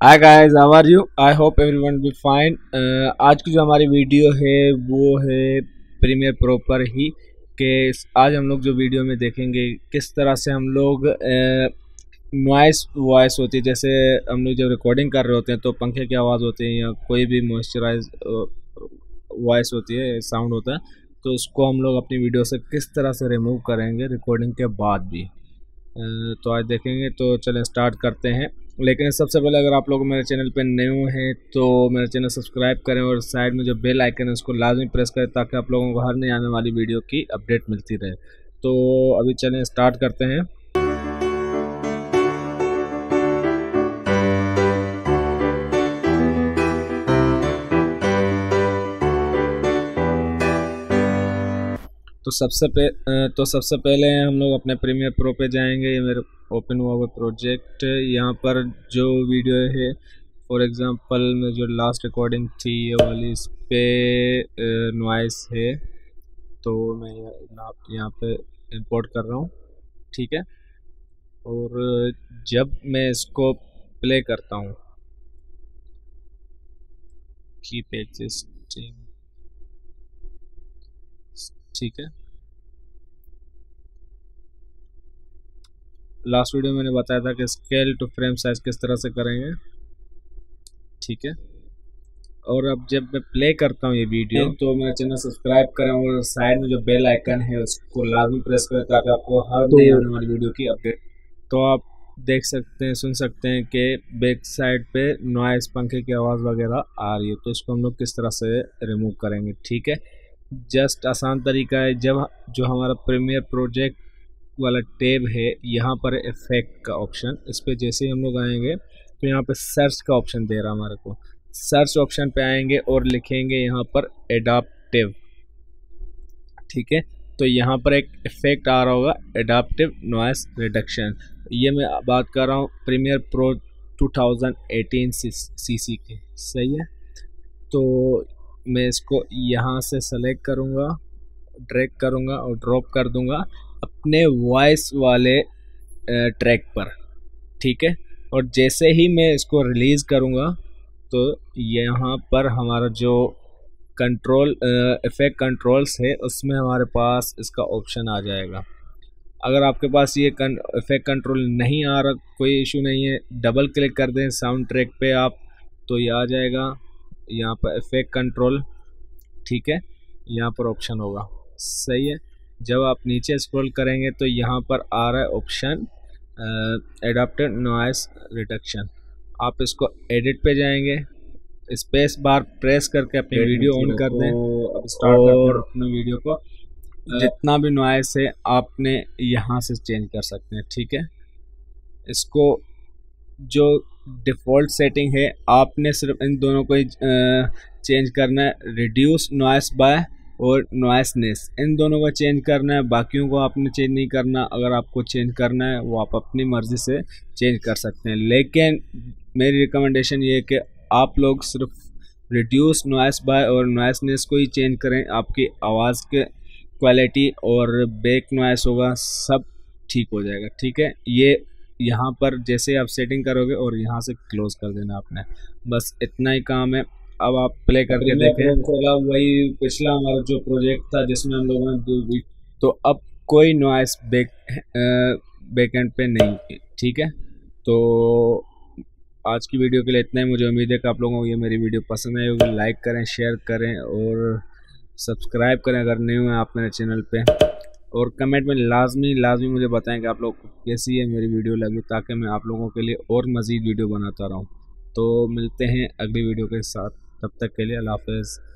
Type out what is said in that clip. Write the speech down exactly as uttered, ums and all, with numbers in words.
Hi guys, how are you? I hope everyone be fine. आज की जो हमारी वीडियो है वो है प्रीमियर प्रो पर ही कि आज हम लोग जो वीडियो में देखेंगे किस तरह से हम लोग नॉइस वॉइस होती है, जैसे हम लोग जब रिकॉर्डिंग कर रहे होते हैं तो पंखे की आवाज़ होती है या कोई भी मॉइस्चराइज वॉइस होती है, साउंड होता है, तो उसको हम लोग अपनी वीडियो से किस तरह से रिमूव करेंगे रिकॉर्डिंग के बाद भी। तो आज देखेंगे, तो चलें स्टार्ट करते हैं। लेकिन सबसे पहले अगर आप लोग मेरे चैनल पे नए हैं तो मेरा चैनल सब्सक्राइब करें और साइड में जो बेल आइकन है उसको लाजमी प्रेस करें ताकि आप लोगों को हर नई आने वाली वीडियो की अपडेट मिलती रहे। तो अभी चलें स्टार्ट करते हैं। तो सबसे पे तो सबसे पहले हम लोग अपने प्रीमियर प्रो पे जाएंगे। ये मेरे ओपन हुआ हुआ प्रोजेक्ट, यहाँ पर जो वीडियो है फॉर एग्जांपल में जो लास्ट रिकॉर्डिंग थी ये वाली, इस पे नॉइस है, तो मैं यहाँ पे इंपोर्ट कर रहा हूँ, ठीक है। और जब मैं इसको प्ले करता हूँ, कीप एडजस्टिंग, ठीक है। लास्ट वीडियो में मैंने बताया था कि स्केल टू फ्रेम साइज किस तरह से करेंगे, ठीक है। और अब जब मैं प्ले करता हूँ ये वीडियो तो मेरा चैनल सब्सक्राइब करें और साइड में जो बेल आइकन है उसको लाजमी प्रेस करें ताकि आपको हर नई आने वाली वीडियो की अपडेट। तो आप देख सकते हैं, सुन सकते हैं कि बैक साइड पे नॉइस, पंखे की आवाज़ वगैरह आ रही है, तो इसको हम लोग किस तरह से रिमूव करेंगे, ठीक है। जस्ट आसान तरीका है, जब जो हमारा प्रीमियर प्रोजेक्ट वाला टैब है यहाँ पर इफेक्ट का ऑप्शन, इस पर जैसे ही हम लोग आएंगे तो यहाँ पे सर्च का ऑप्शन दे रहा है हमारे को। सर्च ऑप्शन पे आएंगे और लिखेंगे यहाँ पर एडाप्टिव, ठीक है। तो यहाँ पर एक इफेक्ट आ रहा होगा एडाप्टिव नॉइस रिडक्शन। ये मैं बात कर रहा हूँ Premiere Pro two thousand eighteen CC की, सही है। तो मैं इसको यहाँ से सेलेक्ट करूँगा, ड्रैग करूँगा और ड्रॉप कर दूँगा अपने वॉइस वाले ट्रैक पर, ठीक है। और जैसे ही मैं इसको रिलीज़ करूँगा तो यहाँ पर हमारा जो कंट्रोल इफेक्ट कंट्रोल्स है उसमें हमारे पास इसका ऑप्शन आ जाएगा। अगर आपके पास ये इफेक्ट कंट्रोल नहीं आ रहा, कोई इशू नहीं है, डबल क्लिक कर दें साउंड ट्रैक पे आप, तो ये आ जाएगा यहाँ पर इफेक्ट कंट्रोल, ठीक है। यहाँ पर ऑप्शन होगा, सही है। जब आप नीचे स्क्रॉल करेंगे तो यहाँ पर आ रहा है ऑप्शन एडाप्टिव नॉइस रिडक्शन। आप इसको एडिट पे जाएंगे, स्पेस बार प्रेस करके अपनी वीडियो ऑन कर दें अब स्टार्ट और अपनी वीडियो को जितना भी नॉइस है आपने यहाँ से चेंज कर सकते हैं, ठीक है। इसको जो डिफ़ॉल्ट सेटिंग है आपने सिर्फ इन दोनों को ही चेंज करना है, रिड्यूस नॉइस बाय और नॉइसनेस, इन दोनों का चेंज करना है, बाकियों को आपने चेंज नहीं करना। अगर आपको चेंज करना है वो आप अपनी मर्ज़ी से चेंज कर सकते हैं, लेकिन मेरी रिकमेंडेशन ये है कि आप लोग सिर्फ रिड्यूस नॉइस बाय और नॉइसनेस को ही चेंज करें। आपकी आवाज़ के क्वालिटी और बैक नॉइस होगा, सब ठीक हो जाएगा, ठीक है। ये यहाँ पर जैसे आप सेटिंग करोगे और यहाँ से क्लोज़ कर देना आपने, बस इतना ही काम है। अब आप प्ले करके देखें, वही पिछला हमारा जो प्रोजेक्ट था जिसमें हम लोगों ने दो, तो अब कोई नॉइस बैक बैकएंड पे नहीं, ठीक है। तो आज की वीडियो के लिए इतना ही। मुझे उम्मीद है कि आप लोगों को ये मेरी वीडियो पसंद आई होगी। लाइक करें, शेयर करें और सब्सक्राइब करें अगर नहीं हुए आप मेरे चैनल पे, और कमेंट में लाजमी लाजमी मुझे बताएं कि आप लोग को कैसी है मेरी वीडियो लगी, ताकि मैं आप लोगों के लिए और मज़ीद वीडियो बनाता रहूं। तो मिलते हैं अगली वीडियो के साथ, तब तक के लिए अल्लाह हाफ़िज़।